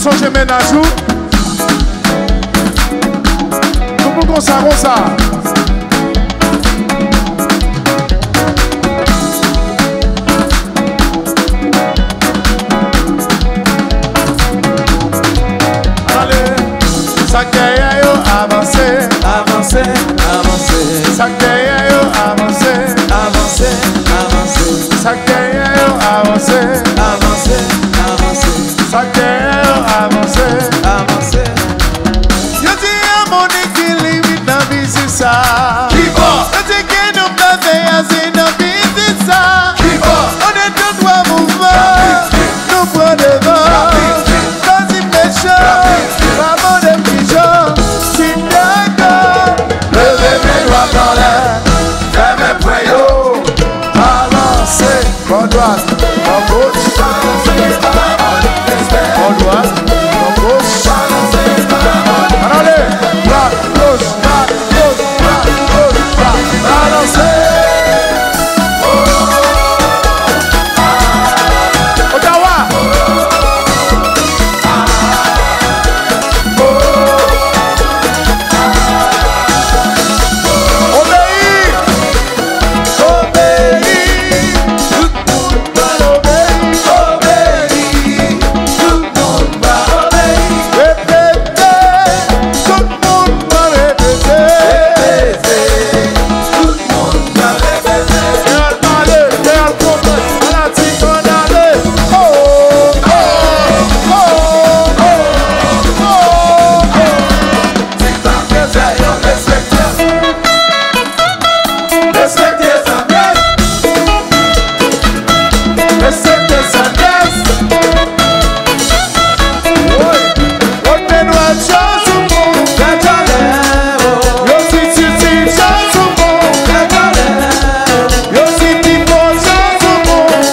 changer ménage. Tout le monde comme ça. Ça qui est yo avancer, avancer, avancer. ça qui est yo avancer, Avancer, avancer. ça qui est yo avancer, Avancer, avancer. ça qui est yo avancer, Avancer. yo dis à mon équilibre dans vie ça. Qui va? Yo dis que nous devons assez dans vie ça. Qui va? On est tout droit mouvement, nous prenons devant. Quand il fait chaud, maman de pigeon, si d'accord. Levez mes doigts dans l'air. Fais mes poignaux. Avancer, en droite, en gauche, en droite, en gauche. Allez, droite, gauche, droite, gauche, droite, gauche, droite. Balancez. Ottawa. Obéis. Obéis. Tout le monde va obéir. Obéir. Tout le monde va obéir. Répétez. Tout le monde va répéter. Répétez. Tout le monde va répéter. Girl, allez, girl, come on. On a dit qu'on allait. Oh, oh, oh, oh, oh, oh. Tic-tac, respectez, respectez. Respectez sa place. Respectez sa place. Oui, on te doit chance au monde. Yo si tu chance au monde. Yo si tu faut chance au monde.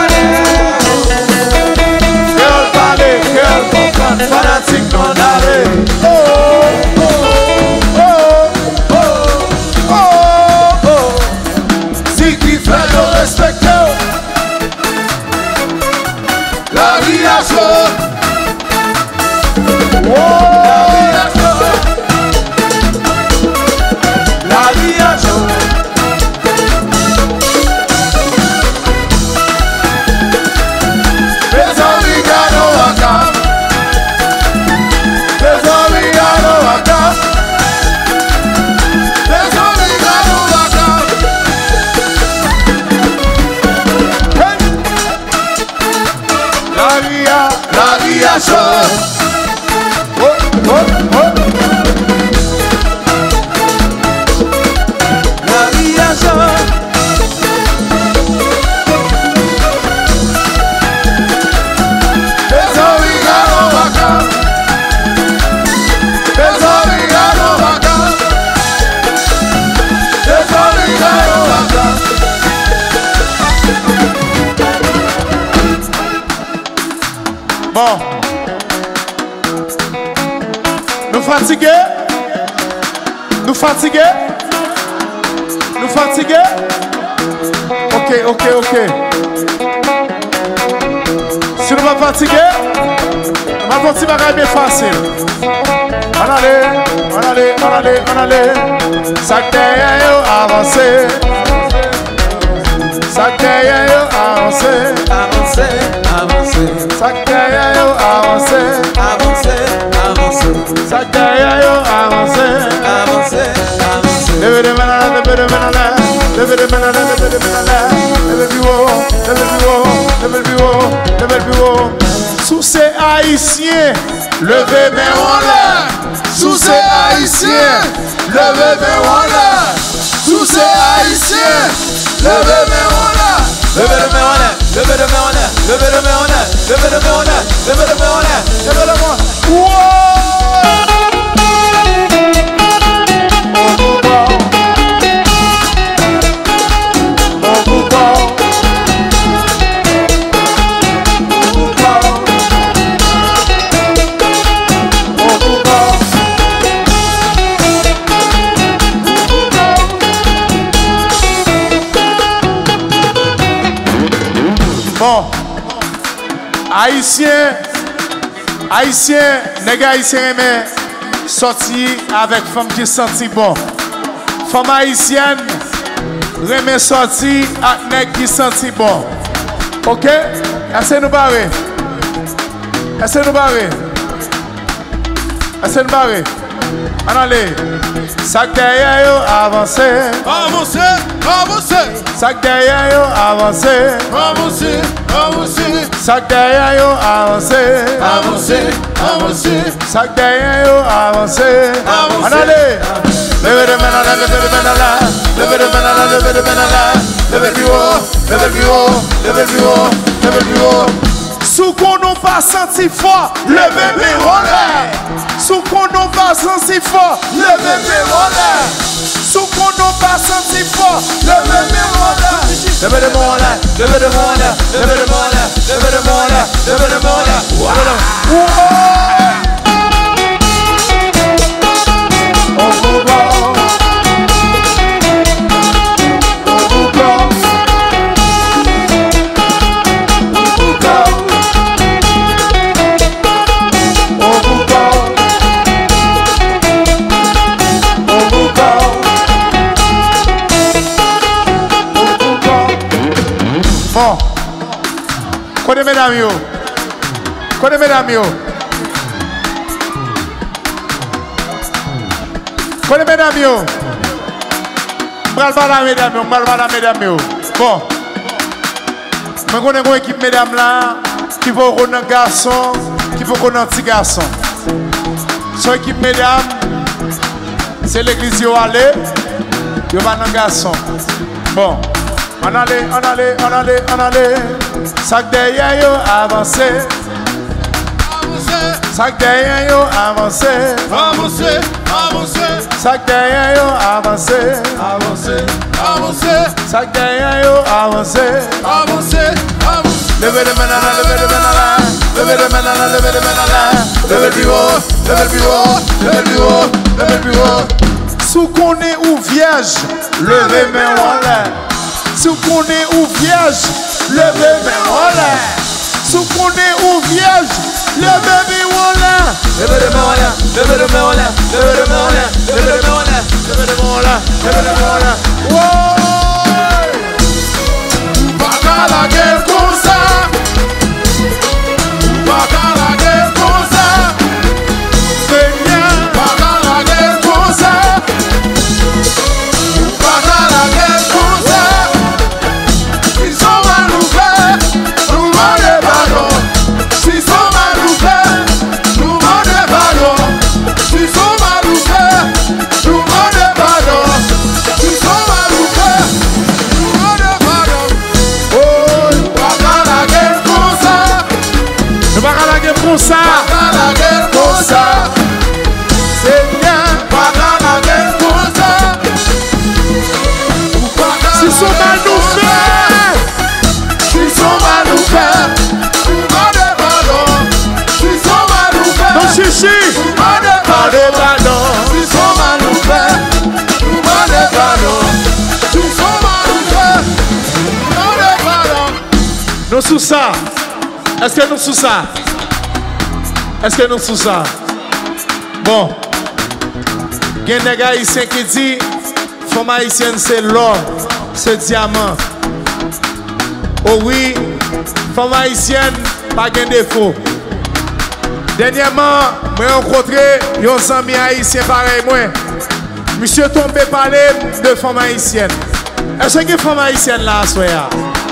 Girl, parlez, girl, comprendre. Fanatique, non allez. Oh, oh, oh, oh, oh, oh. Si qui fait le respecter. La vie a chaud. Oh. La vie a chaud. La vie a chaud. Les obligados acá. Les obligados acá. Les obligados acá. Hey. La vie a chaud. Oh, oh, oh. La vie a chaud. Les obligados acá. Les obligados acá. Les obligados acá. Bon. Nous fatigués? Nous fatigués? Nous fatigués? Ok, ok, ok. Si nous pas fatigués, ma partie va être bien facile. On allait. Ça qui est avancé. Ça qui est avancé. Avancer, avancer. Ça qui est avancé. Avancer, avancer. Ça qui est avancé. Avancer, avancer. Levez les mains, levez les mains, levez les mains, levez les mains, levez le bureau, levez le bureau, levez le bureau, levez le bureau. Sous ces haïtiens, levez mes mains là. Sous ces haïtiens, levez mes mains là. Sous ces haïtiens, levez mes mains là. Levez le main en l'air, levez le main en l'air, levez le main en l'air, levez le main en l'air, levez le main en l'air, levez le main. Bon, Haïtiens, Haïtien, les haïtiens aiment sortir avec femme qui sentit bon. Femme haïtienne aime sortir avec nèg qui sentit bon. OK? Est-ce que nous barrer? Est-ce que nous barrer? Est-ce que nous barrer? Allez. Sac derrière yo avancé. Avancez, avancez. Sac derrière yo avancé. Avancez, avancez. Sac derrière yo avancé. Avancez, avancez. Sac derrière yo avancé. Allez. Levez le main là, levez le main là. Levez le main là, levez le main là. Levez le plus haut, levez le plus haut, levez le plus haut, levez le plus haut. Sous qu'on n'a pas senti fort, levez le relais. Sous qu'on n'a pas senti fort, levez le relais. Sous qu'on n'a pas senti fort, levez le relais. Levez le relais, levez le relais, levez le relais, levez le relais, levez le relais. Bon, connais mesdames yo, connais mesdames yo, connais mesdames yo, m'bral pas mesdames yo, m'bral pas mesdames yo. Bon, je connais une équipe mesdames là qui vont connaître un garçon, qui vont connaître un petit garçon. Son équipe mesdames, c'est l'église yo allé, yo va un garçon. Bon. On allait, on allait, on allait, on allait. Sac derrière yo avancé. Avancez, Sac derrière yo avancé. avancez, avancez. Sac derrière yo avancé. Avancez, avancez. Sac derrière yo avancé. Avancez, avancez. Levez le main là, levez le main là. Levez le main là, levez le main là. Levez le plus haut, levez le plus haut, levez le plus haut, levez le plus haut. Sous qu'on est ou vierge, levez main en l'air. Sous qu'on est ou vierge, levez main en l'air. Sous qu'on est ou vierge, levez main en l'air. Levez le main en l'air, levez le main en l'air, levez le main en l'air, levez le main en l'air, levez le main en l'air, levez le main en l'air. Ouais! Pas qu'à la guerre comme ça. Pas qu'à la guerre comme ça. C'est bien. Pas qu'à la guerre comme ça. Pas qu'à la guerre comme ça. Ils sont mal ouverts, nous m'en des ballons. S'ils sont mal ouverts, nous m'en des ballons. S'ils sont mal ouverts, nous m'en des ballons. S'ils sont mal ouverts, nous m'en des ballons. Oh, pas qu'à la guerre comme ça. Nous pas qu'à la guerre comme ça. Pas qu'à la guerre comme ça. C'est bien. Pas qu'à la guerre comme ça. S'ils sont mal ouverts. S'ils sont mal ouverts, nous m'en des ballons. S'ils sont mal ouverts, non chichi, nous m'en des ballons. S'ils sont mal ouverts, nous m'en des ballons. S'ils sont mal ouverts, nous m'en des ballons. Nous sous ça. Est-ce que nous sous ça? Est-ce que nous sous ça? Bon. Il y a des gars ici qui disent femme haïtienne c'est l'or, c'est diamant. Oh oui, femme haïtienne, pas de défaut. Dernièrement, j'ai rencontré un ami haïtien pareil moi. Monsieur tombé parler de femme haïtienne. Est-ce qu'il y a une femme haïtienne là, soya?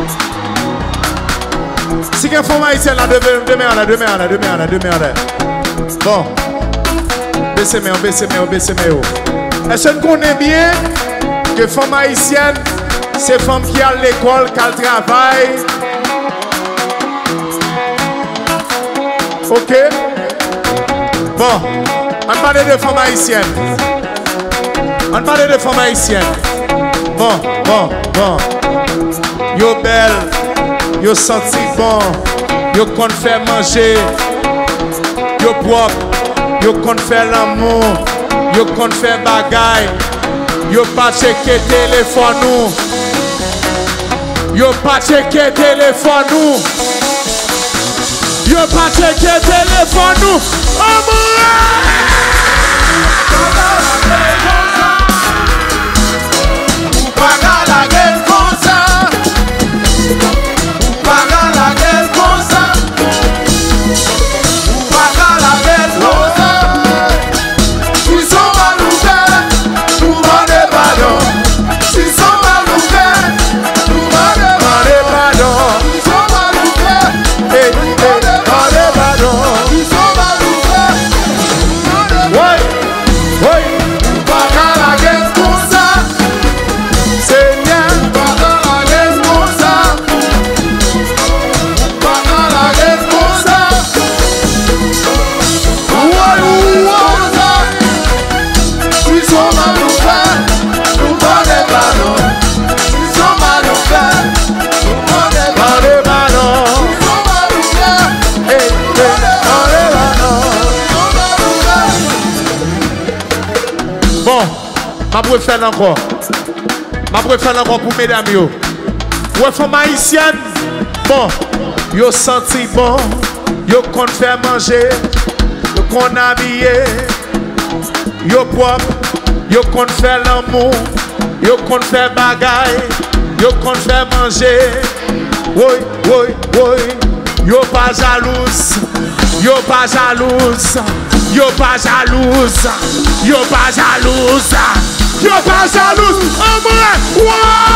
Si il y a une femme haïtienne là, demain. Bon. Baissez mes. Est-ce qu'on connaît bien que femme haïtienne, c'est femme qui a l'école, qui a le travail? Ok? Bon, on parle de femme haïtienne. Bon. Yo belle, yo senti bon, yo qu'on fait manger, yo propre, yo qu'on fait l'amour, yo qu'on fait bagaille, yo pas checker téléphone nous, yo pas checker téléphone nous. Yo pas checker téléphone nous. Ma préfère encore. Ma préfère encore pour mesdames yo. Ouais, femme haïtienne. Bon, yo senti bon. Yo qu'on fait manger. Yo qu'on habillé. Yo propre. Yo qu'on fait l'amour. Yo qu'on fait bagaille. Yo qu'on fait manger. Oui, oui, oui. Yo pas jalouse. Yo pas jalouse. Yo pas jalouse. Yo pas jalouse. Yo pas jalouse. Amour.